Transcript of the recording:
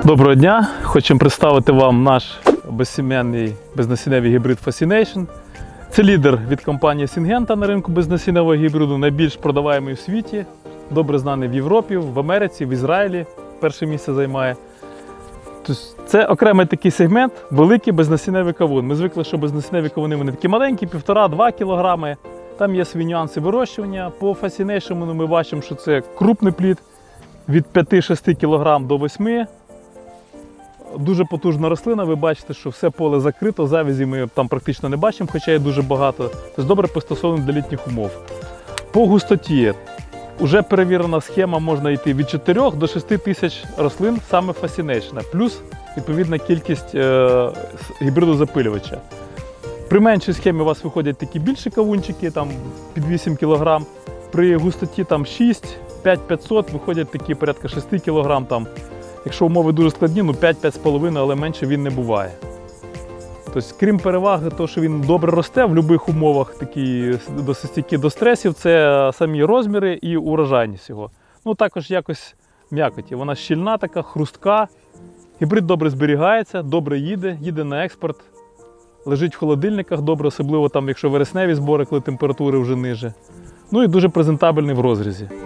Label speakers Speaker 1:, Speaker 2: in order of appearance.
Speaker 1: Доброго дня! Хочемо представити вам наш безсім'яний безнасінневий гібрид Fascination. Це лідер від компанії Syngenta на ринку безнасінневого гібриду, найбільш продаваємий у світі, добре знаний в Європі, в Америці, в Ізраїлі, перше місце займає. Тобто це окремий такий сегмент, великий безнасінневий кавун. Ми звикли, що безнасінневі кавуни вони такі маленькі, 1,5-2 кг. Там є свої нюанси вирощування. По Fascination ми бачимо, що це крупний плід від 5-6 кг до 8 кг. Дуже потужна рослина, ви бачите, що все поле закрито, завязі ми там практично не бачимо, хоча є дуже багато. Тобто добре пристосований для літніх умов. По густоті вже перевірена схема, можна йти від 4 до 6 тисяч рослин саме Fascination, плюс відповідна кількість гібриду запилювача. При меншій схемі у вас виходять такі більші кавунчики, там під 8 кг, при густоті там 6, 5-500 виходять такі порядка 6 кг. Там. Якщо умови дуже складні, 5-5,5, але менше він не буває. Тобто, крім переваги того, що він добре росте в будь-яких умовах, такі досить стійкі до стресів, це самі розміри і урожайність його. Також якось м'якоті. Вона щільна така, хрустка. Гібрид добре зберігається, добре їде на експорт. Лежить в холодильниках добре, особливо там, якщо вересневі збори, коли температури вже ниже. І дуже презентабельний в розрізі.